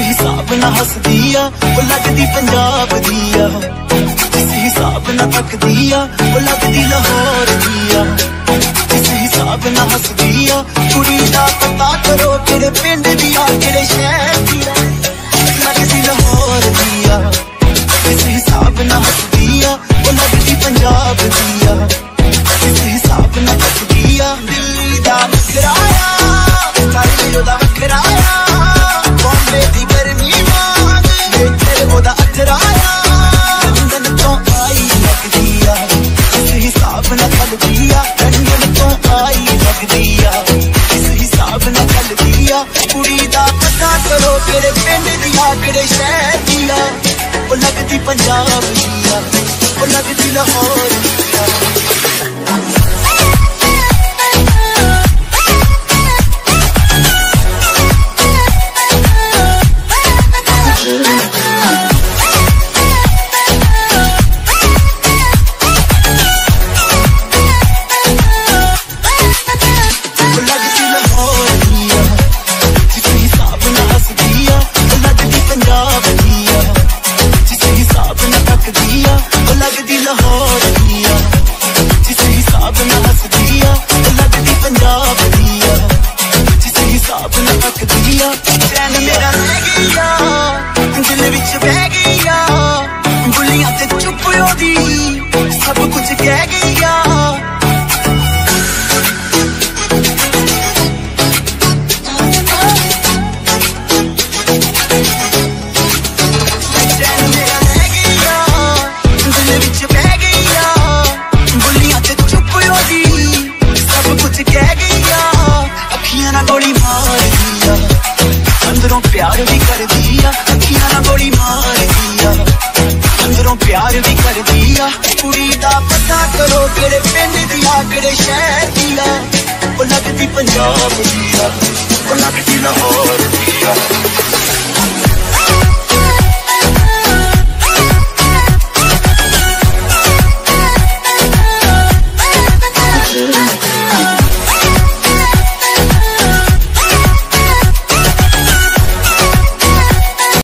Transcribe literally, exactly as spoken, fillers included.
हिसाब ना हसदी आ वो लगदी पंजाब दी आ, जिस हिसाब ना तकदी आ वो लगदी लाहौर दी आ, जिस हिसाब ना हसदी आ कुड़ी दा पता करो केड़े पिंड दी आ केड़े शहर दी आ, लगदी लाहौर दी आ, जिस हिसाब ना हसदी आ वो लगदी पंजाब दी आ, जिस हिसाब ना तकदी आ दिल्ली दा मुस्कुराया स्टाइल ओदा वखराया, बॉम्बे दी गर्मी मांग वेटर ओदा अथराया, लंदन तो आई लगदी आ जिस हिसाब ना चलदी आ, लंदन तो आई लगदी आ जिस हिसाब ना चलदी आ, कुड़ी दा पता करो केड़े पिंड दी आ केड़े शहर दी आ, वो लगदी पंजाब दी आ वो लगदी लाहौर दी आ। प्यार भी कर दिया अखियां ना गोली मार दिया, अंदरों प्यार भी कर दिया, कुड़ी दा पता करो केड़े पिंड दी आ केड़े शहर दी आ, वो लगदी पंजाब दी आ वो लगदी लाहौर दी आ।